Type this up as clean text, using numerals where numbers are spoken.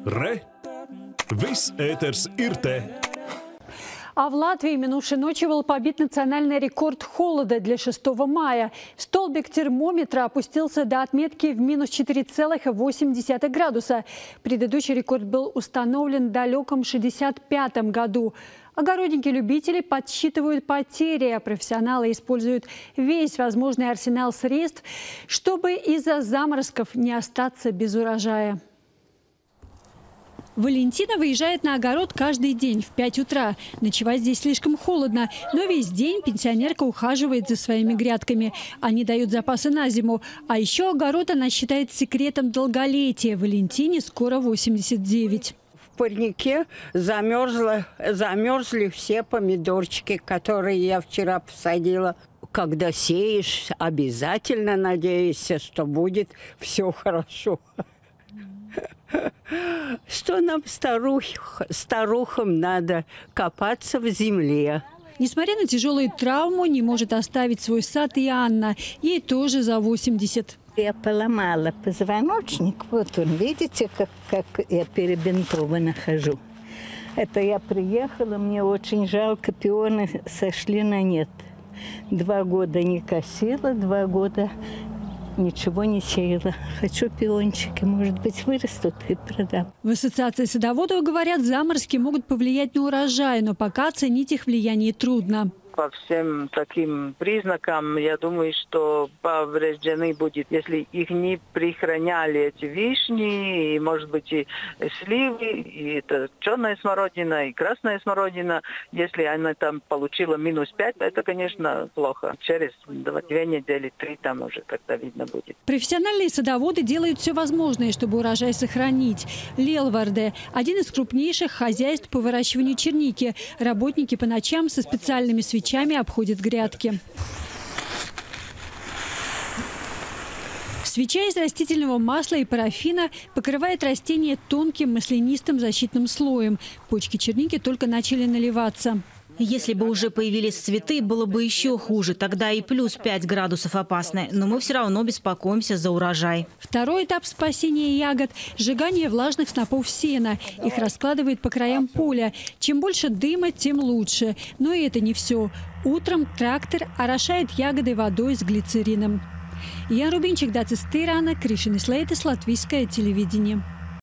Re! Viss ēters ir te! А в Латвии минувшей ночью был побит национальный рекорд холода для 6 мая. Столбик термометра опустился до отметки в минус 4,8 градуса. Предыдущий рекорд был установлен в далеком 1965 году. Огородники-любители подсчитывают потери, а профессионалы используют весь возможный арсенал средств, чтобы из-за заморозков не остаться без урожая. Валентина выезжает на огород каждый день в 5 утра. Ночевать здесь слишком холодно, но весь день пенсионерка ухаживает за своими грядками. Они дают запасы на зиму. А еще огород она считает секретом долголетия. Валентине скоро 89. В парнике замерзли все помидорчики, которые я вчера посадила. Когда сеешь, обязательно надеешься, что будет все хорошо. Что нам, старухам, надо копаться в земле. Несмотря на тяжелую травму, не может оставить свой сад и Анна. Ей тоже за 80. Я поломала позвоночник. Вот он, видите, как я перебинтована хожу. Это я приехала, мне очень жалко, пионы сошли на нет. 2 года не косила, 2 года... ничего не сеяла. Хочу пиончики, может быть, вырастут и продам. В ассоциации садоводов говорят, заморозки могут повлиять на урожай, но пока оценить их влияние трудно. По всем таким признакам, я думаю, что повреждены будет, если их не прихраняли, эти вишни, и, может быть, и сливы, и это черная смородина, и красная смородина. Если она там получила -5, это, конечно, плохо. Через 2 недели, 3 там уже когда видно будет. Профессиональные садоводы делают все возможное, чтобы урожай сохранить. Лелварде – один из крупнейших хозяйств по выращиванию черники. Работники по ночам со специальными свечами обходят грядки. Свеча из растительного масла и парафина покрывает растение тонким маслянистым защитным слоем. Почки черники только начали наливаться. Если бы уже появились цветы, было бы еще хуже. Тогда и +5 градусов опасны. Но мы все равно беспокоимся за урожай. Второй этап спасения ягод – сжигание влажных снопов сена. Их раскладывают по краям поля. Чем больше дыма, тем лучше. Но и это не все. Утром трактор орошает ягоды водой с глицерином. Ян Рубинчик, Дацис Тирана, Кришин Ислейтис, Латвийское телевидение.